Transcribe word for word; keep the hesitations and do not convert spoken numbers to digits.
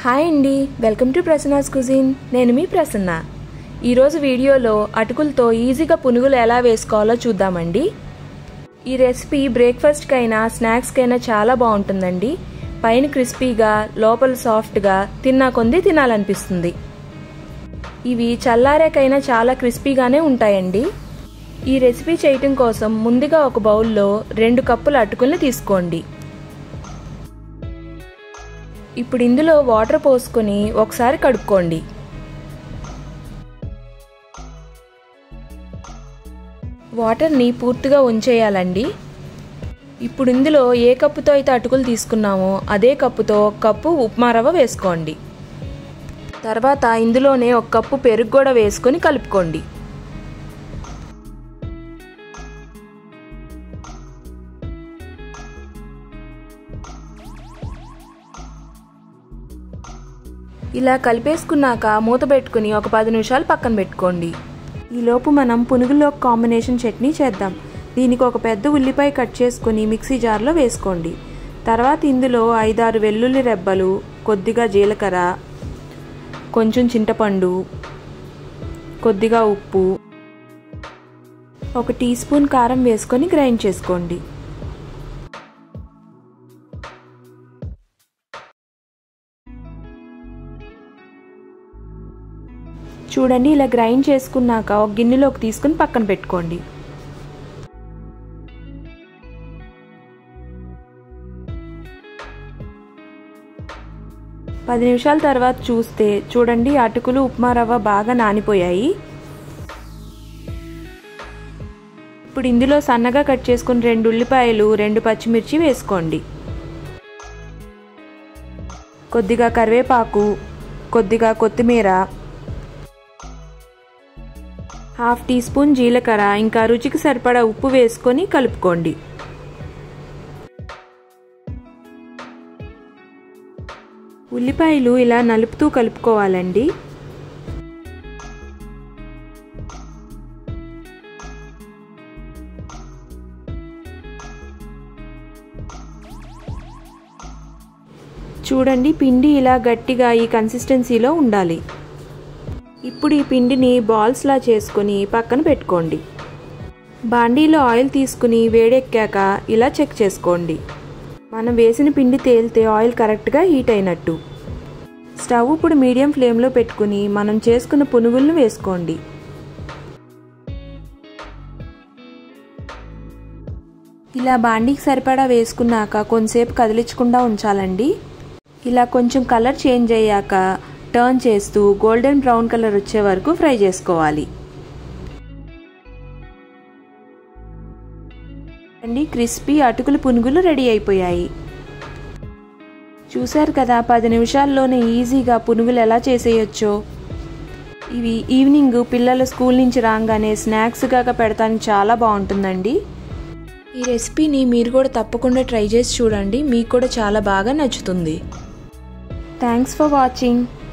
Hi అండి, welcome to Prasanna's cuisine. నేను మీ ప్రసన్న. ఈరోజు వీడియోలో అటుకులతో ఈజీగా పునుగులు ఎలా వేసుకోవాలో చూద్దామండి. ఈ రెసిపీ బ్రేక్ఫాస్ట్కైనా స్నాక్స్కైనా చాలా బాగుంటుందండి. పైన క్రిస్పీగా లోపల సాఫ్ట్గా తిన్నా కొంది తినాలనిపిస్తుంది. ఇవి చల్లారాకైనా చాలా క్రిస్పీగానే ఉంటాయండి. ఈ రెసిపీ చేయటం కోసం ముందుగా ఒక బౌల్లో రెండు కప్పుల అటుకుల్ని తీసుకోండి. ఇప్పుడు ఇందులో వాటర్ పోసుకొని ఒకసారి కడుక్కోండి. వాటర్ని పూర్తిగా ఉంచేయాలండి. ఇప్పుడు ఇందులో ఏ కప్పుతో అయితే అటుకులు తీసుకున్నామో అదే కప్పుతో కప్పు ఉప్మా రవ్వ వేసుకోండి. తర్వాత ఇందులోనే ఒక కప్పు పెరుగు కూడా వేసుకొని కలుపుకోండి. ఇలా కలిపేసుకున్నాక మూత పెట్టుకుని ఒక పది నిమిషాలు పక్కన పెట్టుకోండి. ఈలోపు మనం పునుగుల్లో కాంబినేషన్ చట్నీ చేద్దాం. దీనికి ఒక పెద్ద ఉల్లిపాయ కట్ చేసుకుని మిక్సీ జార్లో వేసుకోండి. తర్వాత ఇందులో ఐదారు వెల్లుల్లి రెబ్బలు, కొద్దిగా జీలకర్ర, కొంచెం చింతపండు, కొద్దిగా ఉప్పు, ఒక టీ స్పూన్ కారం వేసుకొని గ్రైండ్ చేసుకోండి. చూడండి, ఇలా గ్రైండ్ చేసుకున్నాక ఒక గిన్నెలోకి తీసుకుని పక్కన పెట్టుకోండి. పది నిమిషాల తర్వాత చూస్తే చూడండి, అటుకులు ఉప్మా రవ్వ బాగా నానిపోయాయి. ఇప్పుడు ఇందులో సన్నగా కట్ చేసుకుని రెండు ఉల్లిపాయలు, రెండు పచ్చిమిర్చి వేసుకోండి. కొద్దిగా కరివేపాకు, కొద్దిగా కొత్తిమీర, హాఫ్ టీ స్పూన్ జీలకర్ర, ఇంకా రుచికి సరిపడా ఉప్పు వేసుకొని కలుపుకోండి. ఉల్లిపాయలు ఇలా నలుపుతూ కలుపుకోవాలండి. చూడండి, పిండి ఇలా గట్టిగా ఈ కన్సిస్టెన్సీలో ఉండాలి. ఇప్పుడు ఈ పిండిని బాల్స్లా చేసుకుని పక్కన పెట్టుకోండి. బాండీలో ఆయిల్ తీసుకుని వేడెక్కాక ఇలా చెక్ చేసుకోండి. మనం వేసిన పిండి తేలితే ఆయిల్ కరెక్ట్గా హీట్ అయినట్టు. స్టవ్ ఇప్పుడు మీడియం ఫ్లేమ్లో పెట్టుకుని మనం చేసుకున్న పునుగులను వేసుకోండి. ఇలా బాండీకి సరిపడా వేసుకున్నాక కొంతసేపు కదిలించకుండా ఉంచాలండి. ఇలా కొంచెం కలర్ చేంజ్ అయ్యాక టర్న్ చేస్తూ గోల్డెన్ బ్రౌన్ కలర్ వచ్చే వరకు ఫ్రై చేసుకోవాలి. అండి, క్రిస్పీ అటుకుల పునుగులు రెడీ అయిపోయాయి. చూశారు కదా, పది నిమిషాల్లోనే ఈజీగా పునుగులు ఎలా చేసేయచ్చో. ఇవి ఈవినింగ్ పిల్లల స్కూల్ నుంచి రాగానే స్నాక్స్గా పెడతానికి చాలా బాగుంటుందండి. ఈ రెసిపీని మీరు కూడా తప్పకుండా ట్రై చేసి చూడండి, మీకు కూడా చాలా బాగా నచ్చుతుంది. Thanks for watching.